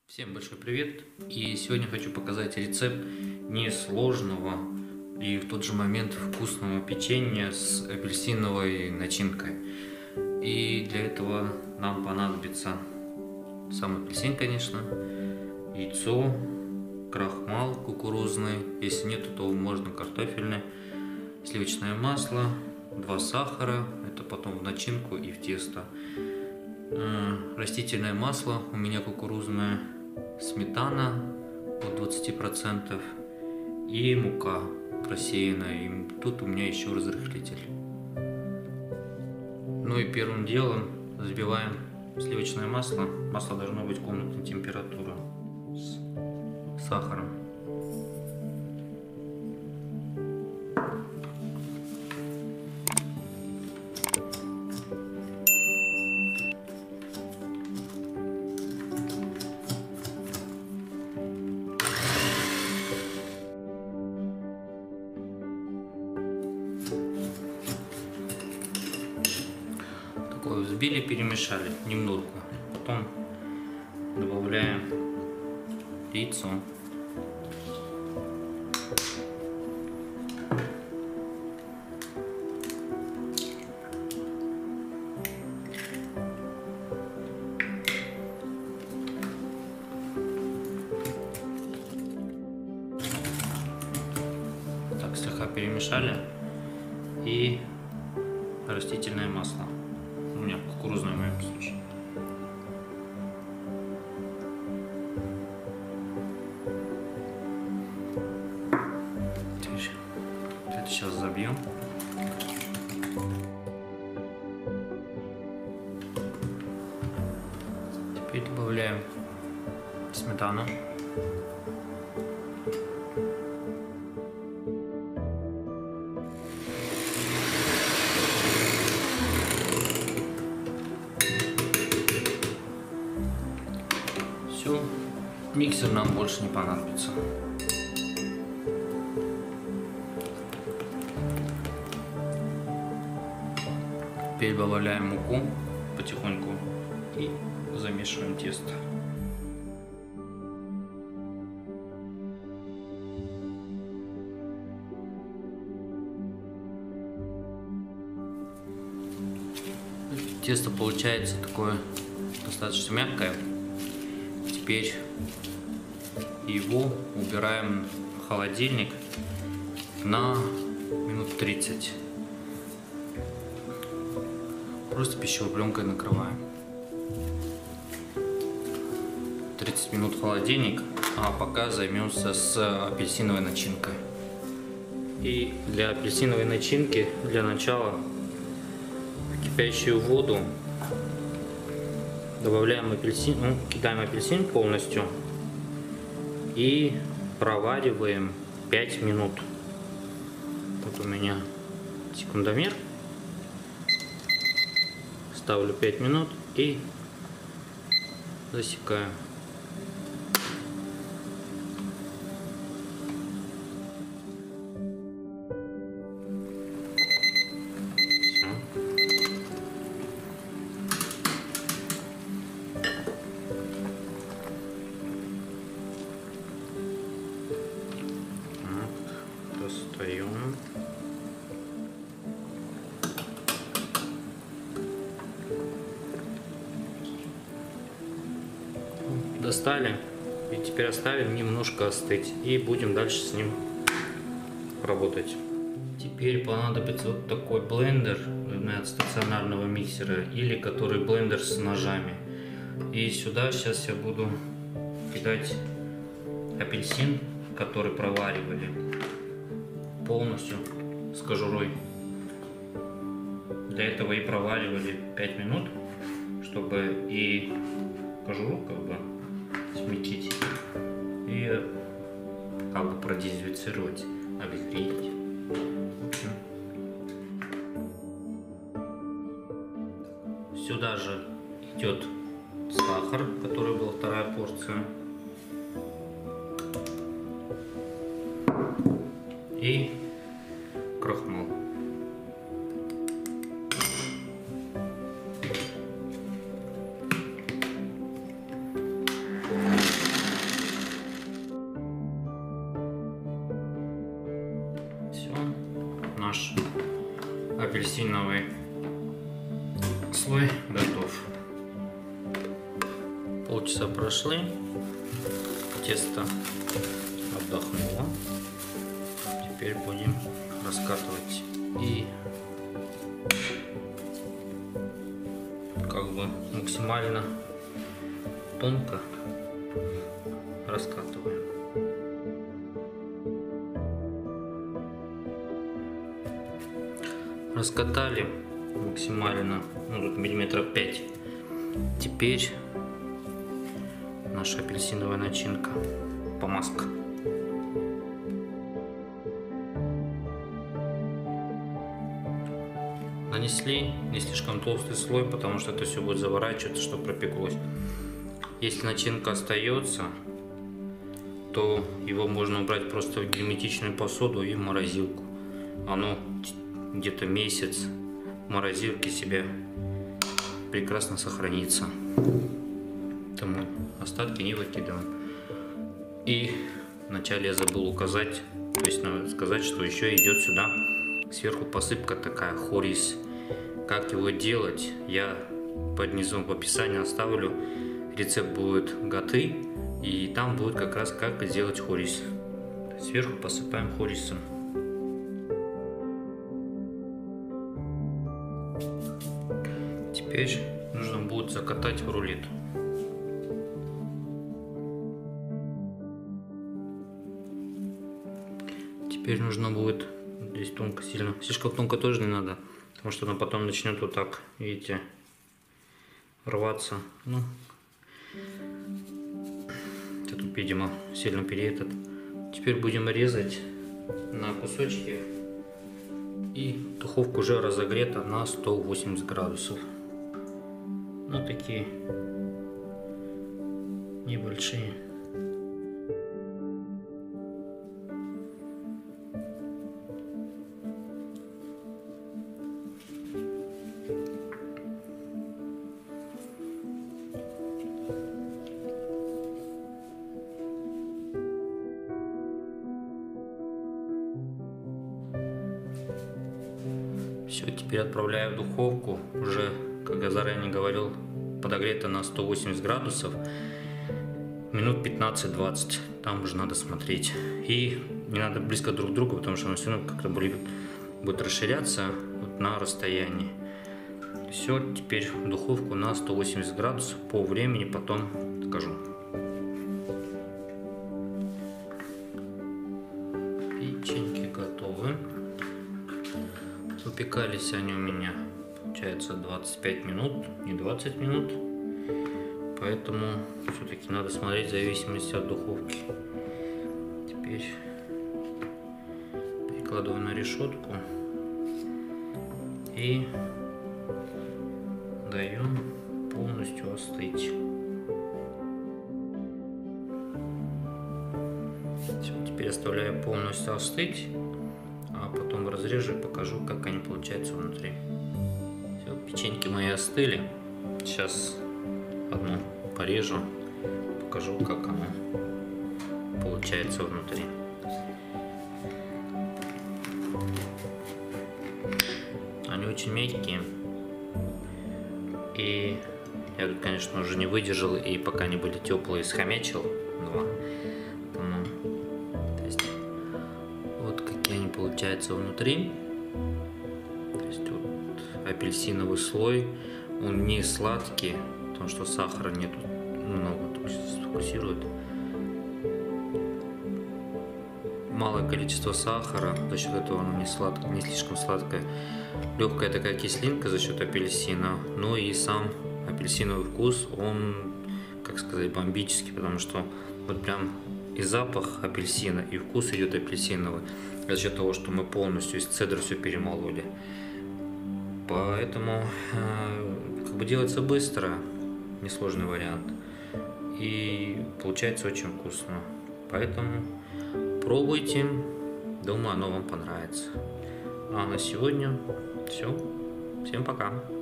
Всем большой привет! И сегодня хочу показать рецепт несложного и в тот же момент вкусного печенья с апельсиновой начинкой. И для этого нам понадобится сам апельсин, конечно, яйцо, крахмал кукурузный, если нет, то можно картофельный, сливочное масло, 2 сахара, это потом в начинку и в тесто, растительное масло, у меня кукурузное, сметана от 20% и мука просеянная, и тут у меня еще разрыхлитель. Ну и первым делом взбиваем сливочное масло. Масло должно быть комнатной температуры с сахаром. Взбили, перемешали немного, потом добавляем яйцо, так слегка перемешали, и растительное масло. У меня кукурузное в моем случае. Это сейчас забьем. Теперь добавляем сметану. Все, миксер нам больше не понадобится. Теперь добавляем муку потихоньку и замешиваем тесто. Тесто получается такое достаточно мягкое. Теперь его убираем в холодильник на минут 30. Просто пищевой пленкой накрываем. 30 минут в холодильник, а пока займемся с апельсиновой начинкой. И для апельсиновой начинки для начала в кипящую воду добавляем апельсин, кидаем апельсин полностью и провариваем 5 минут. Вот у меня секундомер. Ставлю 5 минут и засекаю. Достаем. Достали, и теперь оставим немножко остыть и будем дальше с ним работать. Теперь понадобится вот такой блендер от стационарного миксера или который блендер с ножами. И сюда сейчас я буду кидать апельсин, который проваривали полностью с кожурой. Для этого и проваривали 5 минут, чтобы и кожуру как бы смягчить и как бы продезинфицировать, обезвредить. Сюда же идет сахар, который был 2-я порция, и крахмал. апельсиновый слой готов. Полчаса прошли, тесто отдохнуло. Теперь будем раскатывать и как бы максимально тонко раскатываем. Раскатали максимально, ну тут миллиметров 5. Теперь наша апельсиновая начинка, помазка. Нанесли не слишком толстый слой, потому что это все будет заворачиваться, чтобы пропеклось. Если начинка остается, то его можно убрать просто в герметичную посуду и в морозилку. Оно где-то месяц в морозилке себя прекрасно сохранится. Поэтому остатки не выкидываем. И вначале я забыл указать, то есть надо сказать, что еще идет сюда сверху посыпка такая, хорис. Как его делать, я под низом в описании оставлю. Рецепт будет готы, и там будет как раз как сделать хорис. Сверху посыпаем хорисом. Теперь нужно будет закатать в рулет. Теперь нужно будет здесь тонко сильно, слишком тонко тоже не надо, потому что оно потом начнет вот так, видите, рваться. Ну, тут, видимо, сильно переедет. Теперь будем резать на кусочки, и духовка уже разогрета на 180 градусов. Ну, такие небольшие. Все, теперь отправляю в духовку, уже, как я заранее говорил, подогрето на 180 градусов, минут 15-20, там уже надо смотреть. И не надо близко друг к другу, потому что оно все равно как-то будет расширяться вот на расстоянии. Все, теперь в духовку на 180 градусов, по времени потом скажу. Печеньки готовы. Выпекались они у меня, получается, 25 минут, не 20 минут. Поэтому все-таки надо смотреть в зависимости от духовки. Теперь перекладываю на решетку и даю полностью остыть. Все, теперь оставляю полностью остыть, а потом разрежу и покажу, как они получаются внутри. Все, печеньки мои остыли. Сейчас одну порежу, покажу, как оно получается внутри. Они очень мягкие. И я тут, конечно, уже не выдержал, и пока они были теплые, схомячил два. То есть, вот какие они получаются внутри. То есть вот апельсиновый слой, он не сладкий, потому что сахара нету много, то есть сфокусирует. Малое количество сахара, за счет этого оно не слишком сладкое. Легкая такая кислинка за счет апельсина, но и сам апельсиновый вкус, он, как сказать, бомбический, потому что вот прям и запах апельсина, и вкус идет апельсиновый, за счет того, что мы полностью из цедра все перемололи. Поэтому как бы делается быстро, несложный вариант, и получается очень вкусно. Поэтому пробуйте, думаю, оно вам понравится. А на сегодня все. Всем пока.